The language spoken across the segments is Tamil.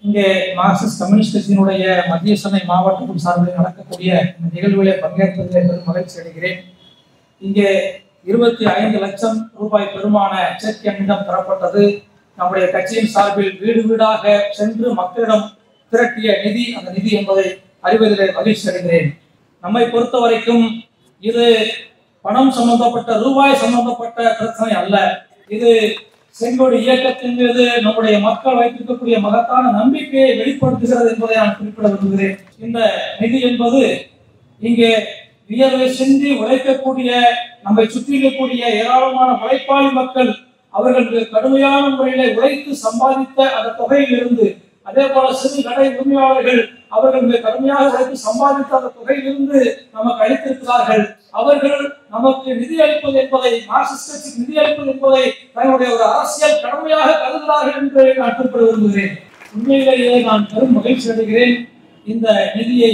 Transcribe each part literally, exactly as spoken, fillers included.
இங்கே மார்க்சிஸ்ட் கம்யூனிஸ்ட் கட்சியினுடைய மத்திய சென்னை மாவட்டத்தின் சார்பில் நடக்கக்கூடிய இந்த நிகழ்வுகளை பங்கேற்பதில் பெரும் மகிழ்ச்சி அடைகிறேன். இங்கே இருபத்தி ஐந்து லட்சம் ரூபாய் பெருமான செக் என்னிடம் பெறப்பட்டது. நம்முடைய கட்சியின் சார்பில் வீடு வீடாக சென்று மக்களிடம் திரட்டிய நிதி அந்த நிதி என்பதை அறிவதிலே மகிழ்ச்சி அடைகிறேன். நம்மை பொறுத்த வரைக்கும் இது பணம் சம்பந்தப்பட்ட ரூபாய் சம்பந்தப்பட்ட பிரச்சனை அல்ல. இது செங்கோடு இயக்கத்தின் மீது நம்முடைய மக்கள் வைத்திருக்கக்கூடிய மகத்தான நம்பிக்கையை வெளிப்படுத்துகிறது என்பதை நான் குறிப்பிட விரும்புகிறேன். இந்த நிதி என்பது இங்கே வியர்வை சிந்தி உழைக்கக்கூடிய நம்மை சுற்றி இருக்கக்கூடிய ஏராளமான உழைப்பாளி மக்கள் அவர்கள் கடுமையான முறையில உழைத்து சம்பாதித்த அந்த தொகையில் இருந்து, அதே போல சிறு கடை உரிமையாளர்கள் அவர்கள் மிக கடுமையாக உழைத்து சம்பாதித்த அந்த தொகையிலிருந்து நமக்கு அளித்திருக்கிறார்கள். அவர்கள் நமக்கு நிதி அளிப்பது என்பதை, மார்க்சிஸ்ட் கட்சிக்கு நிதி அளிப்பது என்பதை தங்களுடைய ஒரு அரசியல் கடமையாக கருதுகிறார்கள் என்று நான் குறிப்பிட விரும்புகிறேன். உண்மையிலேயே நான் பெரும் மகிழ்ச்சி அடைகிறேன். இந்த நிதியை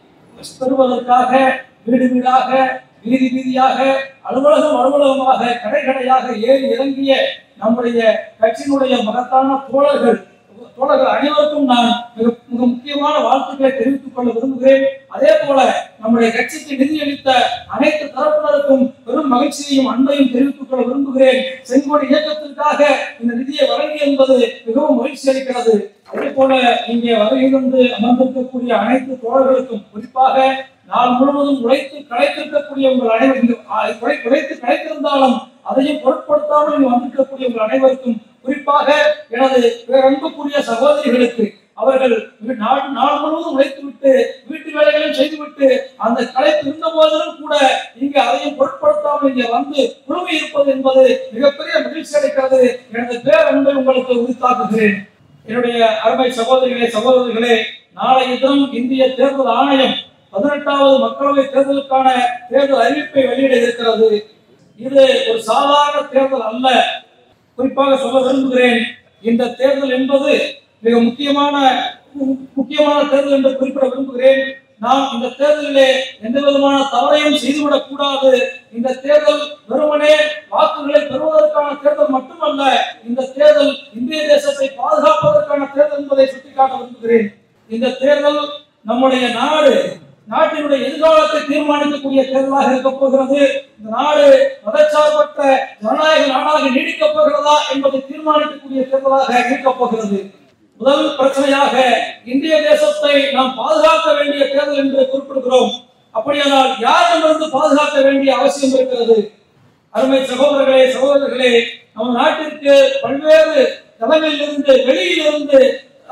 பெறுவதற்காக வீடு வீடாக, வீதி வீதியாக, அலுவலகம் அலுவலகமாக, கடை கடையாக ஏறி இறங்கிய நம்முடைய கட்சியினுடைய மகத்தான தோழர்கள் தோழர்கள் அனைவருக்கும் நான் மிக மிக முக்கியமான வாழ்த்துக்களை தெரிவித்துக் கொள்ள விரும்புகிறேன். அதே போல நம்முடைய கட்சிக்கு நிதியளித்த அனைத்து தரப்பினருக்கும் பெரும் மகிழ்ச்சியையும் அன்பையும் தெரிவித்துக் கொள்ள விரும்புகிறேன். செங்கோடு இயக்கத்திற்காக இந்த நிதியை வழங்கி என்பது மிகவும் மகிழ்ச்சி அளிக்கிறது. அதே போல இங்கே வருகிறது அமர்ந்திருக்கக்கூடிய அனைத்து தோழர்களுக்கும், குறிப்பாக நாள் முழுவதும் உழைத்து களைத்திருக்கக்கூடிய உங்கள் அனைவரும், உழைத்து களைத்திருந்தாலும் அதையும் பொருட்படுத்தாமல் இங்கு வந்திருக்கக்கூடிய உங்கள் அனைவருக்கும், குறிப்பாக எனது அன்புக்குரிய சகோதரிகளுக்கு, அவர்கள் நாள் நாள் முழுவதும் உழைத்து விட்டு வீட்டு வேலைகளையும் செய்துவிட்டு அந்த களைப்பு இருந்த போதிலும் கூட இங்கு அதையும் பொருட்படுத்தாமல் இங்கே வந்து குழுமி இருப்பது என்பது மிகப்பெரிய மகிழ்ச்சி அளிக்கிறது. எனது பேரன்பை உங்களுக்கு உரித்தாக்குகிறேன். என்னுடைய அருமை சகோதரிகளே சகோதரிகளே, நாளைய தினம் இந்திய தேர்தல் ஆணையம் பதினெட்டாவது மக்களவை தேர்தலுக்கான தேர்தல் அறிவிப்பை வெளியிட இருக்கிறது. இது ஒரு சாதாரண தேர்தல் அல்ல. குறிப்பாக சொல்ல விரும்புகிறேன், இந்த தேர்தல் என்பது மிக முக்கியமான முக்கியமான தேர்தல் என்று குறிப்பிட விரும்புகிறேன். நாம் இந்த தேர்தலிலே எந்த விதமான தவறையும் செய்துவிடக் கூடாது. இந்த தேர்தல் வெறுமனே வாக்குகளை பெறுவதற்கான தேர்தல் மட்டுமல்ல, இந்த தேர்தல் இந்திய தேசத்தை பாதுகாப்பதற்கான தேர்தல் என்பதை சுட்டிக்காட்ட விரும்புகிறேன். இந்த தேர்தல் நம்முடைய நாடு நாட்டினுடைய எதிர்காலத்தை தீர்மானிக்கக்கூடிய தேர்தலாக இருக்க போகிறது. இந்த நாடு மதச்சார்பற்ற ஜனநாயக நாடாக நீடிக்கப் போகிறதா என்பதை தீர்மானிக்கக்கூடிய தேர்தலாக இருக்கப் போகிறது. முதல் பிரச்சனையாக இந்திய தேசத்தை நாம் பாதுகாக்க வேண்டிய தேர்தல் என்று குறிப்பிடுகிறோம். அப்படியானால் யாரிடமிருந்து பாதுகாக்க வேண்டிய அவசியம் இருக்கிறது? அருமை சகோதரர்களே சகோதரர்களே, நம் நாட்டிற்கு பல்வேறு தலைமையில் இருந்து வெளியில் இருந்து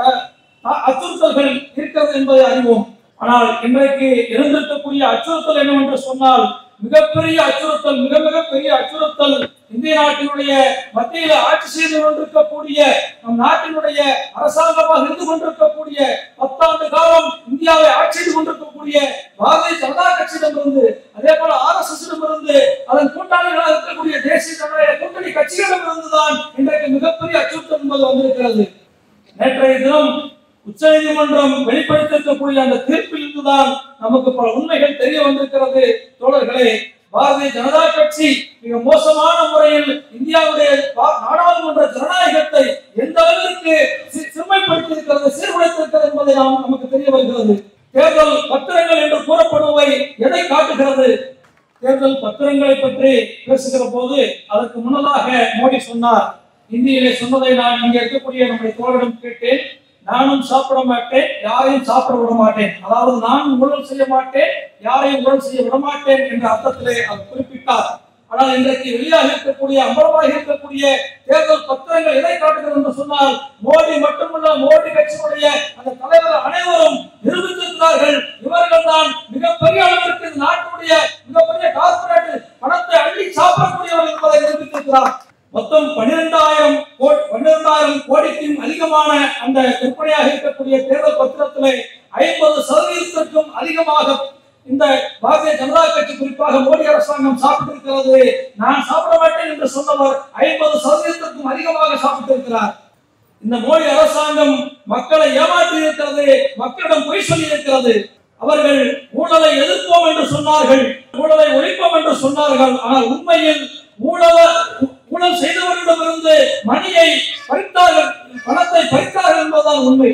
அச்சுறுத்தல்கள் இருக்கிறது என்பதை அறிவோம். ஆனால் இன்றைக்கு இருந்திருக்கக்கூடிய அச்சுறுத்தல் என்னவென்று சொன்னால், மிகப்பெரிய அச்சுறுத்தல், மிக மிக பெரிய அச்சுறுத்தல் இந்திய நாட்டினுடைய மத்தியில் ஆட்சி செய்து கொண்டிருக்கக்கூடிய, நம் நாட்டினுடைய அரசாங்கமாக இருந்து கொண்டிருக்கக்கூடிய, பத்தாண்டு காலம் இந்தியாவை ஆட்சி செய்து கொண்டிருக்கக்கூடிய பாரதிய ஜனதா கட்சியிடமிருந்து, அதே போல ஆர் எஸ் எஸ் இருந்து, அதன் கூட்டாளிகளாக இருக்கக்கூடிய தேசிய ஜனநாயக கூட்டணி கட்சிகளிடமிருந்து தான் இன்றைக்கு மிகப்பெரிய அச்சுறுத்தல் என்பது வந்திருக்கிறது. நேற்றைய தினம் உச்ச நீதிமன்றம் வெளிப்படுத்திருக்கக்கூடிய அந்த தீர்ப்பில் இருந்துதான் நமக்கு பல உண்மைகள் தெரிய வந்திருக்கிறது. தோழர்களே, பாரதிய ஜனதா கட்சி மிக மோசமான முறையில் இந்தியாவுடைய நாடாளுமன்ற ஜனநாயகத்தை எந்த அளவிற்கு சிறுமைப்படுத்தியிருக்கிறது, சீர்குலைத்திருக்கிறது என்பதை நாம் நமக்கு தெரிய வருகிறது. தேர்தல் பத்திரங்கள் என்று கூறப்படுவை எதை காட்டுகிறது? தேர்தல் பத்திரங்களை பற்றி பேசுகிற போது அதற்கு முன்னதாக மோடி சொன்னார். இந்தியிலே சொன்னதை நான் இங்கே இருக்கக்கூடிய நம்முடைய தோழரிடம் கேட்டேன். நானும் சாப்பிட மாட்டேன், யாரையும் சாப்பிட விட மாட்டேன், அதாவது நான் ஊழல் செய்ய மாட்டேன், யாரையும் ஊழல் செய்ய விட மாட்டேன் என்ற அர்த்தத்திலே அவர் குறிப்பிட்டார். ஆனால் இன்றைக்கு வெளியாக இருக்கக்கூடிய, அம்பலமாக இருக்கக்கூடிய தேர்தல் பத்திரங்கள் எதை காட்டுகிறது என்று சொன்னால், மோடி மட்டுமல்ல, மோடி கட்சியினுடைய அந்த தலைவர் அனைவரும் நிரூபித்திருக்கிறார்கள். இவர்கள் தான் மிகப்பெரிய அளவிற்கு இந்த நாட்டுடைய மிகப்பெரிய கார்பரேட் பணத்தை அள்ளி சாப்பிடக்கூடியவர்கள் என்பதை நிரூபித்திருக்கிறார். மொத்தம் பன்னிரெண்டாயிரம் பன்னிரெண்டாயிரம் கோடிக்கும் அதிகமான அந்த விற்பனையாக இருக்கக்கூடிய தேர்தல் பத்திரத்திலே ஐம்பது சதவீதத்திற்கும் அதிகமாக இந்த பாரதிய ஜனதா கட்சி, குறிப்பாக மோடி அரசாங்கம் சாப்பிட்டிருக்கிறது. நான் சாப்பிட மாட்டேன் என்று சொன்னவர் ஐம்பது சதவீதத்திற்கும் அதிகமாக சாப்பிட்டிருக்கிறார். இந்த மோடி அரசாங்கம் மக்களை ஏமாற்றி இருக்கிறது, மக்களிடம் பொய் சொல்லி இருக்கிறது. அவர்கள் ஊழலை எதிர்ப்போம் என்று சொன்னார்கள், ஊழலை ஒழிப்போம் என்று சொன்னார்கள். ஆனால் உண்மையில் ஊழல ஊழல் செய்தவர்களிடமிருந்து மணியை பறித்தார்கள், பணத்தை பறித்தார்கள் என்பதுதான் உண்மை.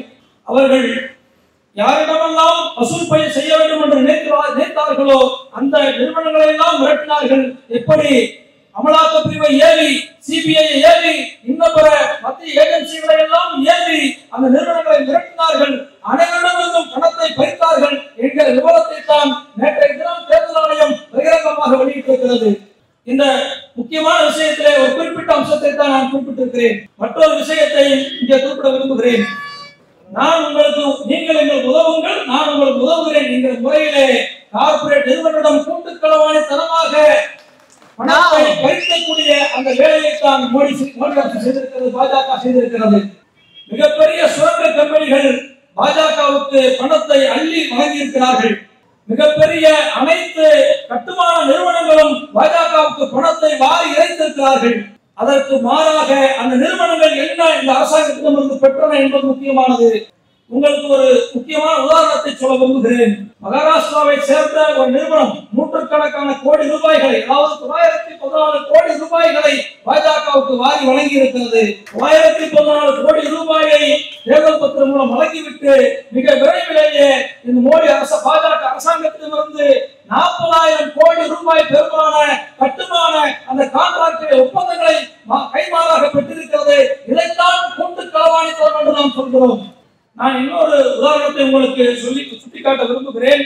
அவர்கள் யாரிடமெல்லாம் வசூல் பணி செய்ய வேண்டும் என்று நினைத்தார்களோ அந்த நிறுவனங்களை எல்லாம் மிரட்டினார்கள். எப்படி அமலாக்க பிரிவை ஏவி, சிபிஐ ஏவி, இன்னும் பிற மத்திய ஏஜென்சிகளை எல்லாம் ஏவி அந்த நிறுவனங்களை மிரட்டினார்கள். அனைவரிடமிருந்தும் பணத்தை பறித்தார்கள் என்கிற விவரத்தை தான் நேற்றைய தினம் தேர்தல் ஆணையம் பகிரங்கமாக வெளியிட்டிருக்கிறது. இந்த முக்கியமான விஷயத்திலே ஒரு குறிப்பிட்ட அம்சத்தை தான் நான் குறிப்பிட்டிருக்கிறேன். மற்றொரு விஷயத்தை இங்கே குறிப்பிட விரும்புகிறேன். நான் உங்களுக்கு, நீங்கள் எங்களுக்கு உதவுங்கள், நான் உங்களுக்கு உதவுகிறேன் என்கிற முறையிலே கார்ப்பரேட் நிறுவனம் கூட்டுக்களவாணித்தனமாக பணத்தை பறிக்கக்கூடிய அந்த வேலையை தான் மோடி மோடி அரசு செய்திருக்கிறது, பாஜக செய்திருக்கிறது. மிகப்பெரிய சுரங்க கம்பெனிகள் பாஜகவுக்கு பணத்தை அள்ளி வழங்கியிருக்கிறார்கள். மிகப்பெரிய அனைத்து கட்டுமான நிறுவனங்களும் பாஜகவுக்கு பணத்தை வாரி இறைத்திருக்கிறார்கள். அதற்கு மாறாக அந்த நிறுவனங்கள் என்ன இந்த அரசாங்கத்திடமிருந்து பெற்றன என்பது முக்கியமானது. உங்களுக்கு ஒரு முக்கியமான உதாரணத்தை சொல்ல விரும்புகிறேன். மகாராஷ்டிராவை சேர்ந்த ஒரு நிறுவனம் நூற்றுக்கணக்கான கோடி ரூபாய்களை, அதாவது தொள்ளாயிரத்தி பதினாலு கோடி ரூபாய்களை பாஜகவுக்கு வாரி வழங்கி இருக்கிறது. தொள்ளாயிரத்தி பதினாலு கோடி ரூபாயை தேர்தல் பத்திரம் மூலம் வழங்கிவிட்டு மிக விரைவிலேயே இந்த மோடி அரசு பாஜக அரசாங்கத்திடமிருந்து நாற்பதாயிரம் கோடி ரூபாய் பெருமான கட்டுமான அந்த கான்ட்ராக்ட் ஒப்பந்தங்களை கைமாறாக பெற்றிருக்கிறது. இதைத்தான் கூட்டு களவாணித்தனம் என்று நாம் சொல்கிறோம். நான் இன்னொரு உதாரணத்தை உங்களுக்கு சொல்லி சுட்டிக்காட்ட விரும்புகிறேன்.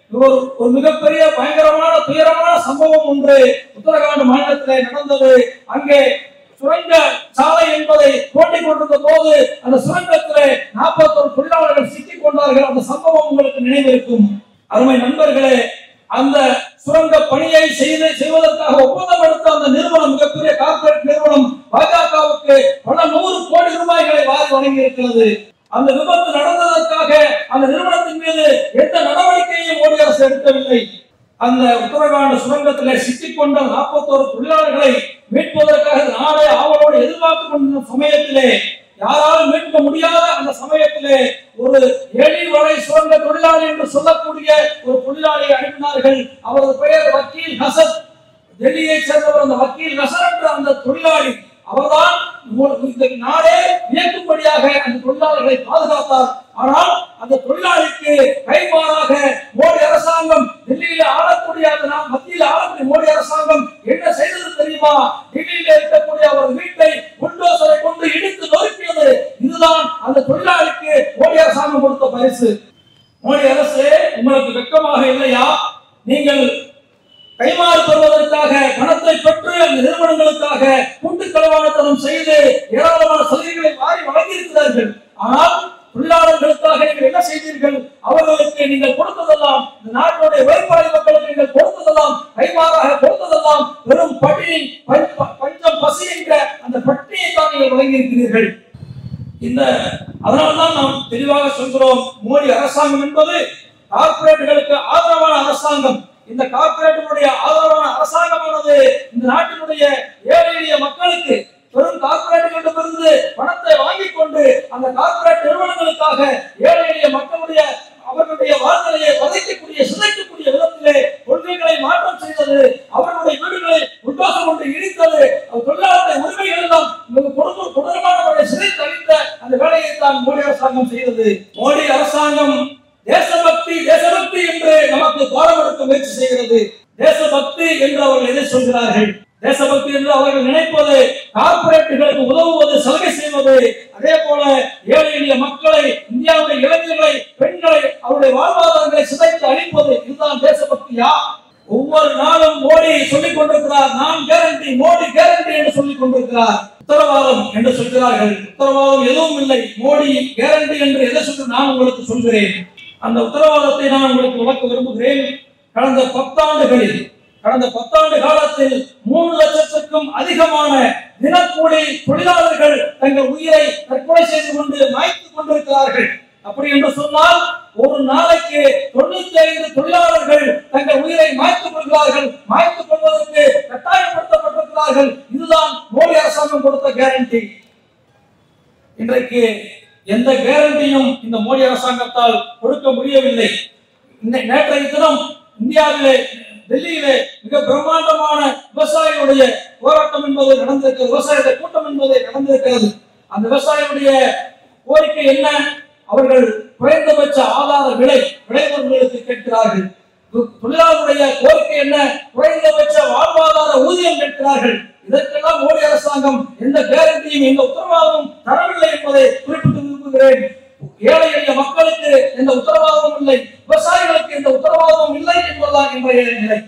ஒரு மிகப்பெரிய பயங்கரமான துயரமான சம்பவம் ஒன்று உத்தரகாண்ட் மாநிலத்திலே நடந்தது. அங்கே சுரங்க சாலை என்பதை தோண்டிக் கொண்டிருந்த போது அந்த சுரங்கத்திலே நாற்பத்தி ஒரு தொழிலாளர்கள் சிக்கிக் கொண்டார்கள். அந்த சம்பவம் உங்களுக்கு நினைவிருக்கும். அருமை நண்பர்களே, அந்த சுரங்க பணியை செய்து செய்வதற்காக ஒப்பந்தம் எடுத்த அந்த நிறுவனம், மிகப்பெரிய கார்ப்பரேட் நிறுவனம், பாஜகவுக்கு பல நூறு கோடி ரூபாய்களை வாரி வழங்கி இருக்கிறது. அந்த விபத்து நடந்ததற்காக அந்த நிறுவனத்தின் மீது எந்த நடவடிக்கையும் மோடி அரசு எடுக்கவில்லை. அந்த உத்தரகாண்ட் சுரங்கத்திலே சிக்கிக் கொண்ட நாற்பத்தி ஒரு தொழிலாளர்களை மீட்பதற்காக நாடே ஆவலோடு எதிர்பார்த்துக் கொண்டிருந்த சமயத்திலே, யாராலும் மீட்க முடியாத அந்த சமயத்திலே ஒரு எலி வரை சுரங்க தொழிலாளி என்று சொல்லக்கூடிய ஒரு தொழிலாளியை அனுப்பினார்கள். அவரது பெயர் வக்கீல் ஹசன். டெல்லியை சேர்ந்தவர் அந்த வக்கீல் ஹசன் என்ற அந்த தொழிலாளி. அவர்தான் நாடே வியக்கும்படியாக அந்த தொழிலாளர்களை பாதுகாத்தார். ஆனால் அந்த தொழிலாளிக்கு கைமாறாக மோடி அரசாங்கம், டெல்லியில ஆளக்கூடிய மத்தியில் ஆளக்கூடிய மோடி அரசாங்கம் என்ன செய்தது தெரியுமா? டெல்லியில இருக்கக்கூடிய அவர் வீட்டை புல்டோசரை கொண்டு இடித்து நொறுக்கியது. இதுதான் அந்த தொழிலாளிக்கு மோடி அரசாங்கம் கொடுத்த பரிசு. மோடி அரசு, உங்களுக்கு வெட்கமாக இல்லையா? நீங்கள் கைமாறு பெறுவதற்காக பணத்தை பெற்று அந்த நிறுவனங்களுக்காக கூட்டு களவாணித்தனம் செய்து ஏராளமான சலுகைகளை வாரி வழங்கியிருக்கிறார்கள். ஆனால் தொழிலாளர்களுக்காக நீங்கள் என்ன செய்தீர்கள்? அவர்களுக்கு நீங்கள் கொடுத்ததெல்லாம், இந்த நாட்டுடைய உழைப்பாளி மக்களுக்கு நீங்கள் கொடுத்ததெல்லாம், கைமாறாக கொடுத்ததெல்லாம் வெறும் பட்டினி, பஞ்சம், பசி என்ற அந்த பட்டினியை தான் நீங்கள் வழங்கியிருக்கிறீர்கள். இந்த அதனால்தான் நாம் தெளிவாக சொல்கிறோம், மோடி அரசாங்கம் என்பது கார்ப்பரேட்டுகளுக்கு ஆதரவான அரசாங்கம். இந்த கார்ப்பரேட்டுடைய ஆதரவான அரசாங்கமானது இந்த நாட்டினுடைய ஏழை எளிய மக்களுக்கு பெரும் கார்ப்பரேட்டுகளிடமிருந்து பணத்தை வாங்கிக் கொண்டு அந்த கார்ப்பரேட் நிறுவனங்களுக்காக ஏழை எளிய மக்களுடைய அவர்களுடைய வாழ்நிலையை வதைக்கக்கூடிய, சிதைக்கக்கூடிய விதத்திலே கொள்கைகளை மாற்றம் செய்தது. அவர்களுடைய வீடுகளை உட்காசம் கொண்டு இடித்தது. தொழிலாளர்களுடைய உரிமைகள் எல்லாம் கொடுக்கும் கொடூரமான சிதைத்து அளித்த அந்த வேலையை தான் மோடி அரசாங்கம் செய்தது. மோடி அரசாங்கம் தேசபக்தி தேசபக்தி என்று நமக்கு பாடம் எடுக்க முயற்சி செய்கிறது. தேசபக்தி என்று அவர்கள் எதை சொல்கிறார்கள்? தேசபக்தி என்று அவர்கள் நினைப்பது கார்ப்பரேட்டுகளுக்கு உதவுவது, சலுகை செய்வது. அதே போல ஏழை எளிய மக்களை, இந்தியாவுடைய இளைஞர்களை, பெண்களை, அவருடைய வாழ்வாதாரங்களை சிதைத்து அழிப்பது. இதுதான் தேசபக்தியா? ஒவ்வொரு நாளும் மோடி சொல்லிக் கொண்டிருக்கிறார், நான் கேரண்டி, மோடி கேரண்டி என்று சொல்லிக் கொண்டிருக்கிறார். உத்தரவாதம் என்று சொல்கிறார்கள். உத்தரவாதம் எதுவும் இல்லை. மோடி கேரண்டி என்று எதை சொல்லி நான் உங்களுக்கு சொல்கிறேன். அந்த உத்தரவாதத்தை நான் உங்களுக்கு விளக்க விரும்புகிறேன். கடந்த பத்தாண்டுகளில் கடந்த பத்தாண்டு காலத்தில் மூணு லட்சத்துக்கும் அதிகமான தினக்கூலி தொழிலாளர்கள் தங்கள் உயிரை தற்கொலை செய்து கொண்டு மாய்த்துக் கொண்டிருக்கிறார்கள். அப்படி என்று சொன்னால் ஒரு நாளைக்கு தொண்ணூத்தி ஐந்து தொழிலாளர்கள் தங்கள் உயிரை மாய்த்துக் கொள்கிறார்கள். மாய்த்துக் கொள்வதற்கு கட்டாயப்படுத்தப்பட்டிருக்கிறார்கள். இதுதான் மோடி அரசாங்கம் கொடுத்த கேரண்டி. இன்றைக்கு எந்த கேரண்டியும் இந்த மோடி அரசாங்கத்தால் கொடுக்க முடியவில்லை. நேற்றைய தினம் இந்தியாவிலே, டெல்லியிலே மிக பிரம்மாண்டமான விவசாயிகளுடைய போராட்டம் என்பது நடந்திருக்கிறது. விவசாயிகளுடைய கூட்டம் என்பது நடந்திருக்கிறது. அந்த விவசாயிகளுடைய கோரிக்கை என்ன? அவர்கள் குறைந்தபட்ச ஆதார விலை விளைபொருட்களுக்கு கேட்கிறார்கள். தொழிலாளருடைய கோரிக்கை என்ன? குறைந்தபட்ச வாழ்வாதார ஊதியம் கேட்கிறார்கள். இதற்கெல்லாம் மோடி அரசாங்கம் எந்த கேரண்டியும் எந்த உத்தரவாதமும் தரவில்லை என்பதை குறிப்பிட்டு விரும்புகிறேன். ஏழை எளிய மக்களுக்கு எந்த உத்தரவாதமும் இல்லை, விவசாயிகளுக்கு எந்த உத்தரவாதமும் இல்லை என்பதுதான் இன்றைய நிலை.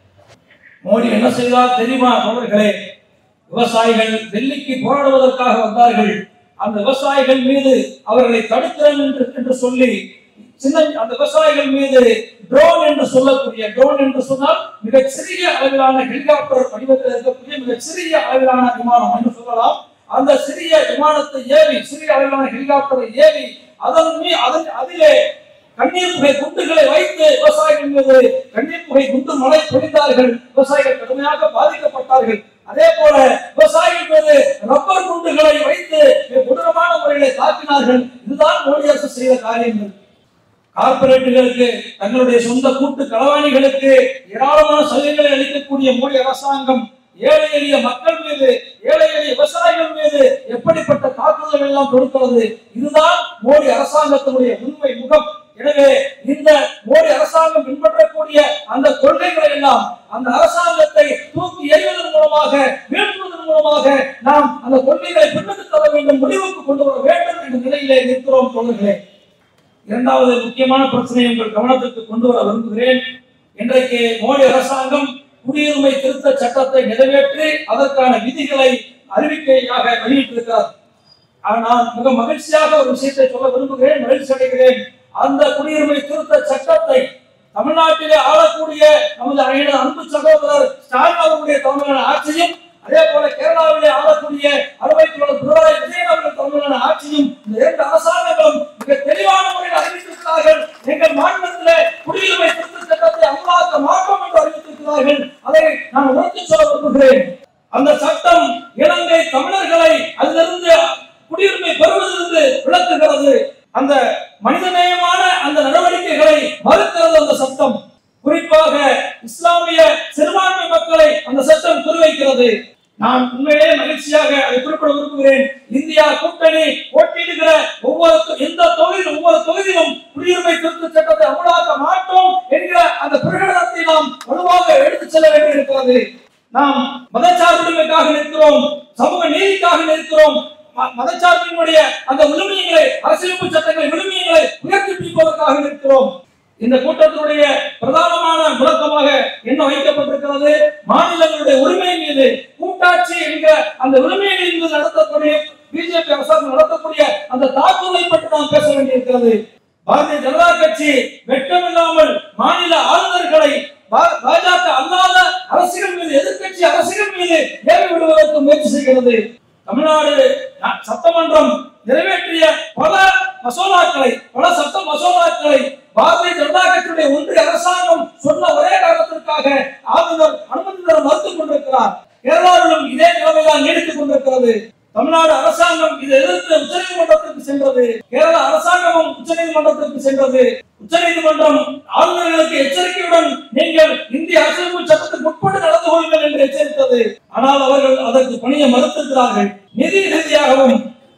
மோடி என்ன செய்தார் தெரியுமா தோழர்களே? விவசாயிகள் டெல்லிக்கு போராடுவதற்காக வந்தார்கள். அந்த விவசாயிகள் மீது அவர்களை தடுக்கிறேன் என்று என்று சொல்லி சின்ன அந்த விவசாயிகள் மீது ட்ரோன் என்று சொல்லக்கூடிய, ட்ரோன் என்று சொன்னால் மிகச் சிறிய அளவிலான ஹெலிகாப்டர் வடிவத்தில் இருக்கக்கூடிய மிகச் சிறிய அளவிலான விமானம் என்று சொல்லலாம். அந்த சிறிய விமானத்தை ஏவி, சிறிய அளவிலான ஹெலிகாப்டரை ஏவி அதன் மீ அதன் அதிலே கண்ணீர் புகை குண்டுகளை வைத்து விவசாயிகள் மீது கண்ணீர் புகை குண்டு மழை பொழிந்தார்கள். விவசாயிகள் கடுமையாக பாதிக்கப்பட்டார்கள். அதே போல விவசாயிகள் மீது ரப்பர் குண்டுகளை வைத்து கொடூரமான முறையிலே தாக்கினார்கள். இதுதான் மோடி அரசு செய்த காரியங்கள். கார்பரேட்டுகளுக்கு, தங்களுடைய சொந்த கூட்டு களவாணிகளுக்கு ஏராளமான சலுகைகளை அளிக்கக்கூடிய மோடி அரசாங்கம் ஏழை எளிய மக்கள் மீது, ஏழை எளிய விவசாயிகள் மீது எப்படிப்பட்ட தாக்குதல்கள் எல்லாம் கொடுக்கிறது. இதுதான் மோடி அரசாங்கத்தினுடைய உண்மை முகம். எனவே இந்த மோடி அரசாங்கம் பின்பற்றக்கூடிய அந்த கொள்கைகளை எல்லாம் அந்த அரசாங்கத்தை தூக்கி எறிவதன் மூலமாக, வீழ்த்துவதன் மூலமாக நாம் அந்த கொள்கைகளை பின்னுக்கு தர வேண்டும், முடிவுக்கு கொண்டு வர வேண்டும் என்ற நிலையிலே நிற்கிறோம் தோழர்களே. இரண்டாவது முக்கியமான பிரச்சனை உங்கள் கவனத்திற்கு கொண்டு வர விரும்புகிறேன். இன்றைக்கு மோடி அரசாங்கம் குடியுரிமை திருத்த சட்டத்தை நிறைவேற்றி அதற்கான விதிகளை அறிவிக்கையாக வெளியிட்டிருக்கிறார். ஆனால் மிக மகிழ்ச்சியாக ஒரு விஷயத்தை சொல்ல விரும்புகிறேன், மகிழ்ச்சி அடைகிறேன். அந்த குடியுரிமை திருத்த சட்டத்தை தமிழ்நாட்டிலே ஆளக்கூடிய நமது அன்பு சகோதரர் ஸ்டாலின் அவர்களுடைய தலைமையிலான ஆட்சியும், அதே போல கேரளாவிலே ஆளக்கூடிய அறுவை பினராயி விஜயன் அவர்கள் தலைமையிலான ஆட்சியும், இந்த இரண்டு அரசாங்கங்களும் மிக தெளிவான முறையில் அறிவித்திருக்கிறார்கள். எங்கள் மாநிலத்திலே குடியுரிமை திருத்த சட்டத்தை அமலாக்க மாட்டோம் என்று அறிவித்திருக்கிறார்கள். அதை நான் உறுதி சொல்ல விரும்புகிறேன். அந்த சட்டம் இலங்கை தமிழர்களை அதிலிருந்து குடியுரிமை பெறுவதிலிருந்து விலக்குகிறது. அந்த மனிதநேயமான அந்த நடவடிக்கைகளை மறுக்கிறது அந்த சட்டம். குறிப்பாக இஸ்லாமிய சிறுபான்மை மக்களை அந்த சட்டம் குறிவைக்கிறது. நான் உண்மையிலே மகிழ்ச்சியாக அதை குறிப்பிட விரும்புகிறேன். இந்தியா கூட்டணி போட்டியிடுகிற ஒவ்வொரு எந்த தொகுதியில் ஒவ்வொரு தொகுதியிலும் குடியுரிமை திருத்த சட்டத்தை அமலாக்க மாட்டோம் என்கிற அந்த பிரகடனத்தை நாம் வலுவாக எடுத்துச் செல்ல வேண்டியிருக்கிறது. நாம் மதச்சார்பின்மைக்காக நிற்கிறோம், சமூக நீதிக்காக நிற்கிறோம். மதச்சார்பினுடைய அந்த விழுமியங்களை, அரசியலமைப்பு சட்டங்களை விழுமியங்களை உயர்த்தி பிடிப்பதற்காக நிற்கிறோம். இந்த கூட்டத்தினுடைய பிரதானமான முழக்கமாக என்ன வைக்கப்பட்டிருக்கிறது? மாநிலங்களுடைய உரிமை மீது, கூட்டாட்சி என்கிற அந்த உரிமைகளின் மீது நடத்தக்கூடிய பிஜேபி அரசாங்கம் நடத்தக்கூடிய அந்த தாக்குதலை பற்றி நாம் பேச வேண்டியிருக்கிறது. பாரதிய ஜனதா கட்சி வெட்கமில்லாமல் மாநில ஆளுநர்களை பாஜக அல்லாத அரசியல் மீது, எதிர்கட்சி அரசியல் மீது ஏவி விடுவதற்கு முயற்சி செய்கிறது. தமிழ்நாடு சட்டமன்றம் நிறைவேற்றிய பல மசோதாக்களை, பல சட்ட மசோதாக்களை பாரதிய ஜனதா கட்சியுடைய ஒன்றிய அரசாங்கம் சொன்ன ஒரே காரணத்திற்காக ஆளுநர் அனுமதி தர மறுத்துக் கொண்டிருக்கிறார். கேரளாவிலும் இதே நிலைமைதான் நீடித்துக் கொண்டிருக்கிறது. தமிழ்நாடு அரசாங்கம் இதை எதிர்த்து உச்சநீதிமன்றத்திற்கு சென்றது. கேரள அரசாங்கமும் உச்சநீதிமன்றத்திற்கு சென்றது. உச்சநீதிமன்றம் ஆளுநர்களுக்கு எச்சரிக்கையுடன் நீங்கள் இந்திய அரசியலமைப்பு சட்டத்துக்கு உட்பட்டு நடந்து கொள்ளுங்கள் என்று எச்சரித்தது. ஆனால் அவர்கள் அதற்கு பணியை மறுத்திருக்கிறார்கள். நிதி ரீதியாகவும்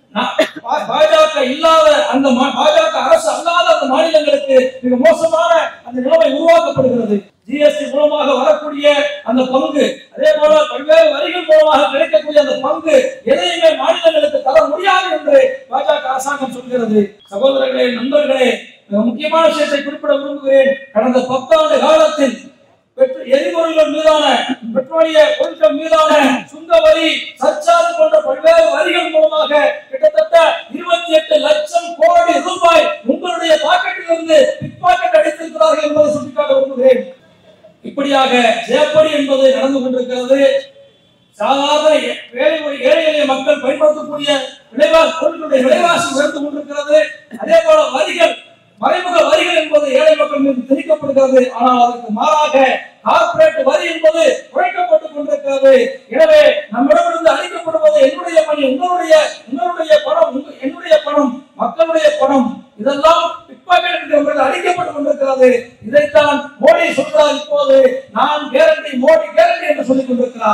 பாஜக இல்லாத அந்த பாஜக அரசு அல்லாத அந்த மாநிலங்களுக்கு மிக மோசமான அந்த நிலைமை உருவாக்கப்படுகிறது. ஜிஎஸ்டி மூலமாக வரக்கூடிய அந்த பங்கு, அதே போல பல்வேறு வரிகள் மூலமாக கிடைக்கக்கூடிய அந்த பங்கு எதையுமே மாநிலங்களுக்கு தர முடியாது என்று பாஜக அரசாங்கம் சொல்கிறது. சகோதரர்களே, நண்பர்களே, முக்கியமான விஷயத்தை குறிப்பிட விரும்புகிறேன். கடந்த பத்தாண்டு காலத்தில் எரிபொருள்கள் மீதான, பெட்ரோலிய பொருட்கள் மீதான சுங்க வரி, சர்ச்சார்ஜ் போன்ற பல்வேறு வரிகள் மூலமாக கிட்டத்தட்ட இருபத்தி எட்டு லட்சம் கோடி ரூபாய் உங்களுடைய பாக்கெட்டிலிருந்து பிக் பாக்கெட் அடித்திருக்கிறார்கள் என்பதை சுட்டிக்காட்ட விரும்புகிறேன். இப்படியாக ஜேப்படி என்பது நடந்து கொண்டிருக்கிறது. சாதாரண வேலை ஏழை எளிய மக்கள் பயன்படுத்தக்கூடிய விலைவாசி பொருட்களுடைய விலைவாசி உயர்ந்து கொண்டிருக்கிறது. அதே போல வரிகள், மறைமுக வரிகள் என்பது ஏழை மக்கள் மீது திணிக்கப்படுகிறது. ஆனால் அதற்கு மாறாக கார்ப்பரேட் வரி என்பது குறைக்கப்பட்டுக் கொண்டிருக்கிறது. எனவே நம்மிடமிருந்து அளிக்கப்படுவது என்னுடைய பணி, உங்களுடைய உங்களுடைய பணம், என்னுடைய பணம், மக்களுடைய பணம், இதெல்லாம் அளிக்கப்பட்டுக் கொண்டிருக்கிறது. இதைத்தான் மோடி சொல்றார். இப்போது நான் கேரண்டி, மோடி கேரண்டி என்று சொல்லிக் கொண்டிருக்கிறார்.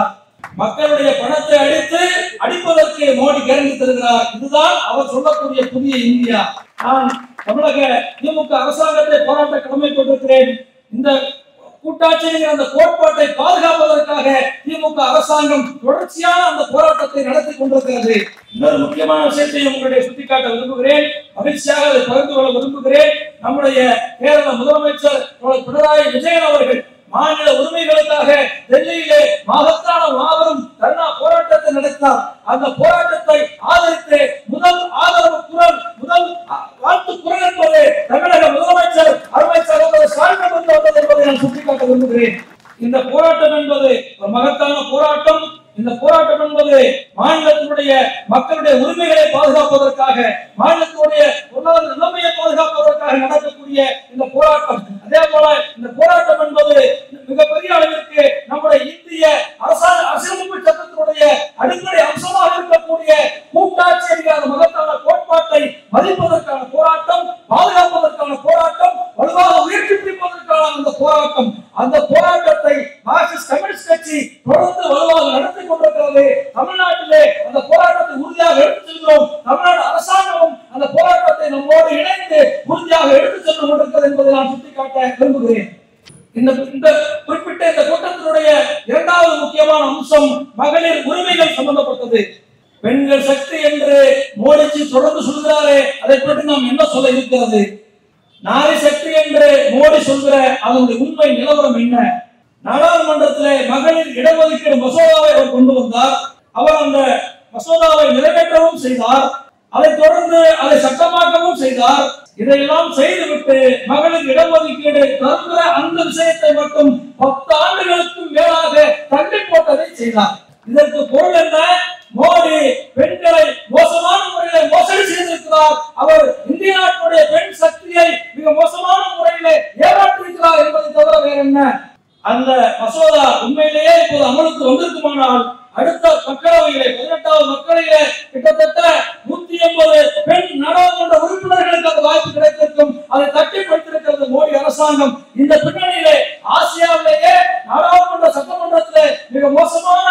மக்களுடைய பணத்தை அடித்து அடிப்பதற்கு மோடி கேரண்டி தருகிறார். இதுதான் அவர் சொல்லக்கூடிய புதிய இந்தியா. நான் தமிழக திமுக அரசாங்கத்தை போராட்ட கடமை கொண்டிருக்கிறேன். இந்த கூட்டாட்சி அந்த கோட்பாட்டை பாதுகாப்பதற்காக திமுக அரசாங்கம் தொடர்ச்சியான அந்த போராட்டத்தை நடத்தி கொண்டிருக்கிறது. இன்னொரு முக்கியமான விஷயத்தை உங்களுடைய சுட்டிக்காட்ட விரும்புகிறேன், மகிழ்ச்சியாக அதை பகிர்ந்து கொள்ள விரும்புகிறேன். நம்முடைய கேரள முதலமைச்சர் பினராயி விஜயன் அவர்கள் மாநில உரிமைகளுக்காக டெல்லியிலே மகத்தான மாபெரும் தர்ணா போராட்டத்தை நடத்தினார். அந்த போராட்டத்தை ஆதரித்து முதல் ஆதரவு குரல், முதல் வாழ்த்து குரல் என்பது தமிழக முதலமைச்சர் அருமை சகோதரர் ஸ்டாலின் வந்தது என்பதை நான் சுட்டிக்காட்ட விரும்புகிறேன். இந்த போராட்டம் என்பது ஒரு மகத்தான போராட்டம். இந்த போராட்டம் என்பது மாநிலத்தினுடைய மக்களுடைய உரிமைகளை பாதுகாப்பதற்காக, மாநிலத்தினுடைய பொருளாதார நிலைமையை பாதுகாப்பதற்காக நடக்கக்கூடிய இந்த போராட்டம். அதே போல இந்த போராட்டம் என்பது மிகப்பெரிய அளவிற்கு நம்முடைய இந்திய அரசாங்க அரசியலமைப்பு சட்டத்தினுடைய அடிப்படை அம்சமாக இருக்கக்கூடிய கூட்டாட்சி என்கிற மகத்தான கோட்பாட்டை மதிப்பதற்கான போராட்டம், பாதுகாப்பதற்கான போராட்டம், வலுவாக உயர்த்தி பிடிப்பதற்கான அந்த போராட்டம். அந்த போராட்டத்தை மார்க்சிஸ்ட் கம்யூனிஸ்ட் கட்சி தொடர்ந்து வலுவாக நடத்தி கொண்டிருக்கிறது. தமிழ்நாட்டிலே அந்த போராட்டத்தை உறுதியாக எடுத்துச் செல்கிறோம். தமிழ்நாடு அரசாங்கமும் அந்த போராட்டத்தை நம்மோடு இணைந்து உறுதியாக எடுத்துச் சென்று கொண்டிருக்கிறது என்பதை நான் சுட்டிக்காட்ட விரும்புகிறேன். இந்த குறிப்பிட்ட இந்த கூட்டத்தினுடைய இரண்டாவது முக்கியமான அம்சம் மகளிர் உரிமைகள் சம்பந்தப்பட்டது. பெண்கள் சக்தி என்று மோடிஜி தொடர்ந்து சொல்கிறாரே, அதை பற்றி நாம் என்ன சொல்ல இருக்கிறது? நாரி சக்தி என்று மோடி சொல்கிற அதனுடைய உண்மை நிலவரம் என்ன? நாடாளுமன்றத்திலே மகளிர் இடஒதுக்கீடு மசோதாவை அவர் கொண்டு வந்தார். அவர் அந்த மசோதாவை நிறைவேற்றவும் செய்தார். அதைத் தொடர்ந்து அதை சட்டமாக்கவும் செய்தார். இதையெல்லாம் செய்துவிட்டு மகளிர் இடஒதுக்கீடு தருகிற அந்த விஷயத்தை மட்டும் பத்து ஆண்டுகளுக்கு மேலாக தள்ளி போட்டதை செய்தார். இதற்கு பொருள் என்ன? மோடி பெண்களை மோசமான முறையில் மோசடி செய்திருக்கிறார். அவர் இந்திய நாட்டுடைய பெண் சக்தியை மிக மோசமான முறையில் ஏமாற்றிருக்கிறார் என்பதை தவிர வேற என்ன? அந்த மசோதா உண்மையிலேயே இப்போது அமலுக்கு வந்திருக்குமானால் அடுத்த மக்களவையிலே பதினெட்டாவது மக்களையிலே கிட்டத்தட்ட நூத்தி எண்பது பெண் நாடாளுமன்ற உறுப்பினர்களுக்கு அந்த வாய்ப்பு கிடைத்திருக்கும். அதை தட்டி படுத்திருக்கிறது மோடி அரசாங்கம். இந்த பின்னணியிலே ஆசியாவிலேயே நாடாளுமன்ற சட்டமன்றத்திலே மிக மோசமான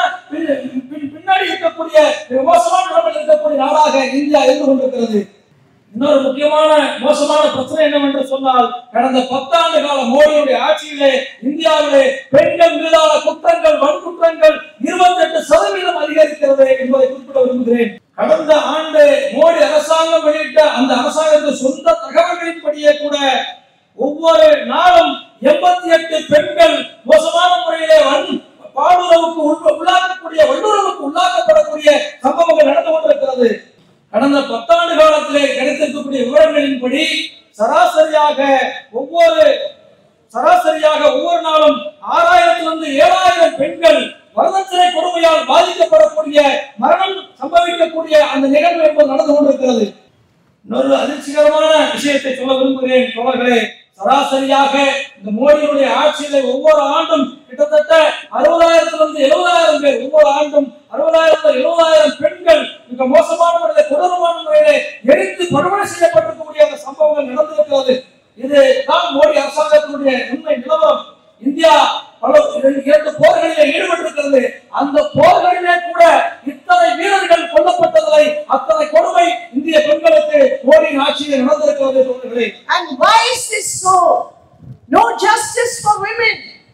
பின்னாடி இருக்கக்கூடிய மிக மோசமான நிலைமையில் இருக்கக்கூடிய நாடாக இந்தியா இருந்து கொண்டிருக்கிறது. இன்னொரு முக்கியமான மோசமான பிரச்சனை என்னவென்று சொன்னால், கடந்த பத்தாண்டு கால மோடியுடைய ஆட்சியிலே இந்தியாவிலே பெண்கள் மீதான குற்றங்கள், வன்குற்றங்கள் இருபத்தி எட்டு சதவீதம் அதிகரிக்கிறது என்பதை குறிப்பிட விரும்புகிறேன். கடந்த ஆண்டு மோடி அரசாங்கம் வெளியிட்ட அந்த அரசாங்கத்தின் சொந்த தகவல்களின்படியே கூட ஒவ்வொரு நாளும் எண்பத்தி எட்டு பெண்கள் மோசமான முறையிலே பாலுறவுக்கு உள்ளாக்கக்கூடிய வல்லுறவுக்கு உள்ளாக்கப்படக்கூடிய சம்பவங்கள் நடந்து கொண்டிருக்கிறது. கடந்த பத்தாண்டு காலத்திலே கிடைத்திருக்கக்கூடிய விவரங்களின்படி சராசரியாக ஒவ்வொரு சராசரியாக ஒவ்வொரு நாளும் ஆறாயிரத்திலிருந்து ஏழாயிரம் பெண்கள் வரதட்சணை கொடுமையால் பாதிக்கப்படக்கூடிய, மரணம் சம்பவிக்கக்கூடிய அந்த நிகழ்வு என்பது நடந்து கொண்டிருக்கிறது. இன்னொரு அதிர்ச்சிகரமான விஷயத்தை சொல்ல விரும்புகிறேன் தோழர்களே. சராசரியாக இந்த மோடியுடைய ஆட்சியிலே ஒவ்வொரு ஆண்டும் கிட்டத்தட்ட அறுபதாயிரத்திலிருந்து எழுபதாயிரம் பேர், ஒவ்வொரு ஆண்டும் அறுபதாயிரம் எழுபதாயிரம் பெண்கள் மிக மோசமான முறையில கொடூரமான முறையிலே எரித்து படுகொலை செய்யப்பட்டிருக்கக்கூடிய அந்த சம்பவங்கள் நடந்திருக்கிறது. இது தான் மோடி அரசாங்கத்தினுடைய உண்மை நிலவரம். இந்தியா பல இரண்டு போர்களிலே ஈடுபட்டிருக்கிறது. அந்த போர்களிலே கூட இத்தனை வீரர்கள் கொல்லப்பட்டதை, அத்தனை கொடுமை இந்திய பெண்களுக்கு மோடியின் ஆட்சியில் நடந்திருக்கிறது. And why is this so? No justice for women.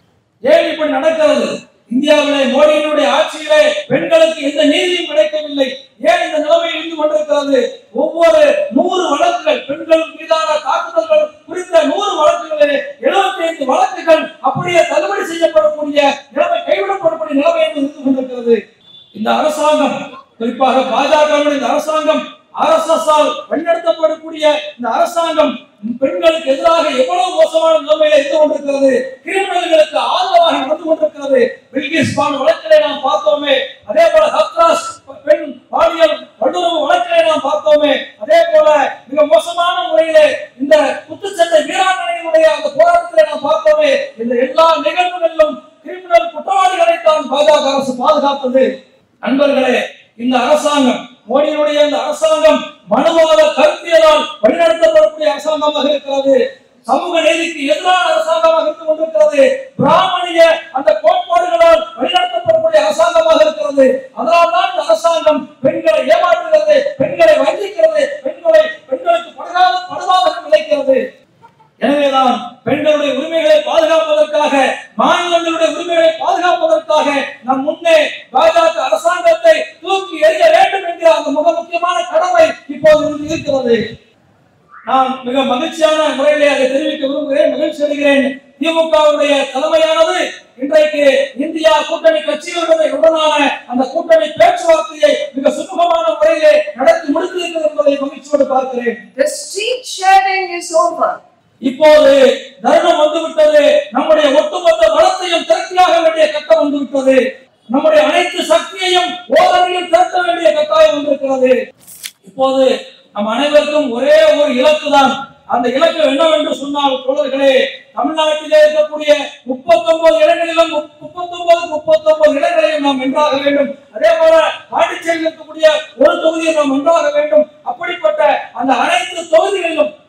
ஏன் இப்படி நடக்கிறது? இந்தியாவிலே மோடியினுடைய ஆட்சியிலே பெண்களுக்கு எந்த நீதியும் கிடைக்கவில்லை. ஏன் இந்த நிலைமை இருந்து கொண்டிருக்கிறது? ஒவ்வொரு நூறு வழக்குகள், பெண்கள் மீதான தாக்குதல்கள் குறித்த நூறு வழக்குகளிலே எழுபத்தி ஐந்து வழக்குகள் அப்படியே தள்ளுபடி செய்யப்படக்கூடிய நிலைமை, கைவிடப்படக்கூடிய நிலைமை இருந்து கொண்டிருக்கிறது. இந்த அரசாங்கம், குறிப்பாக பாஜக இந்த அரசாங்கம், ஆர் எஸ் எஸ் ஆல் வழிநடத்தப்படக்கூடிய இந்த அரசாங்கம் பெண்களுக்கு எதிராக எவ்வளவு மோசமான நிலைமையில இருந்து கொண்டிருக்கிறது. கிரிமினல்களுக்கு ஆதரவாக நடந்து கொண்டிருக்கிறது. பில்கிஸ் பானு வழக்கிலே நாம் பார்த்தோமே, அதே போல ஹத்ராஸ் பெண் பாலியல் வல்லுறவு வழக்கிலே நாம் பார்த்தோமே, அதே போல மிக மோசமான முறையிலே இந்த குத்துச்சண்டை வீராங்கனையினுடைய அந்த போராட்டத்திலே நாம் பார்த்தோமே. இந்த எல்லா நிகழ்வுகளிலும் கிரிமினல் குற்றவாளிகளை தான் பாஜக அரசு பாதுகாத்தது. நண்பர்களே, இந்த அரசாங்கம், மோடியினுடைய இந்த அரசாங்கம் மனுவாத கருத்தியலால் வழிநடத்தப்படக்கூடிய அரசாங்கமாக இருக்கிறது. சமூக நீதிக்கு எதிரான அரசாங்கமாக இருந்து கொண்டிருக்கிறது. பிராமணிய அந்த கோட்பாடுகளால் வழிநடத்தப்படக்கூடிய அரசாங்கமாக இருக்கிறது. அதனால்தான் இந்த அரசாங்கம் பெண்களை ஏமாற்றுகிறது, பெண்களை வஞ்சிக்கிறது, பெண்களை பெண்களுக்கு படுகாத படுவாதம் விளைக்கிறது. எனவேதான் பெண்களுடைய உரிமைகளை பாதுகாப்பதற்காக, மாநிலங்களுடைய உரிமைகளை பாதுகாப்பதற்காக நம் முன்னே பாஜக அரசாங்கத்தை தூக்கி எறிய வேண்டும் என்கிற அந்த மிக முக்கியமான கடமை இப்போது இருக்கிறது. நான் மிக மகிழ்ச்சியான முறையிலே அதை தெரிவிக்க விரும்புகிறேன், மகிழ்ச்சி அடைகிறேன். திமுகவுடைய தலைமையானது இன்றைக்கு இந்தியா கூட்டணி கட்சிகளுடனான அந்த கூட்டணி பேச்சுவார்த்தையை மிக சுமூகமான முறையிலே நடத்தி முடித்திருக்கிறது என்பதை மகிழ்ச்சியோடு பார்க்கிறேன். The seat sharing is over. இப்போது தருணம் வந்துவிட்டது. நம்முடைய ஒட்டுமொத்த பலத்தையும் திரட்டியாக வேண்டிய கட்டம் வந்துவிட்டது. நம்முடைய அனைத்து சக்தியையும் ஓரணியில் திரட்ட வேண்டிய கட்டாயம் வந்திருக்கிறது. இப்போது நம் அனைவருக்கும் ஒரே ஒரு இலக்கு தான். அந்த இலக்கு என்னவென்று சொன்னால் தோழர்களே, தமிழ்நாட்டிலே இருக்கக்கூடிய முப்பத்தி ஒன்பது இடங்களிலும் முப்பத்தி ஒன்பது முப்பத்தி ஒன்பது இடங்களையும் நாம் வென்றாக வேண்டும். அதே போல பாண்டிச்சேரியில் இருக்கக்கூடிய ஒரு தொகுதியை நாம் வென்றாக வேண்டும். அப்படிப்பட்ட அந்த அனைத்து தொகுதிகளிலும்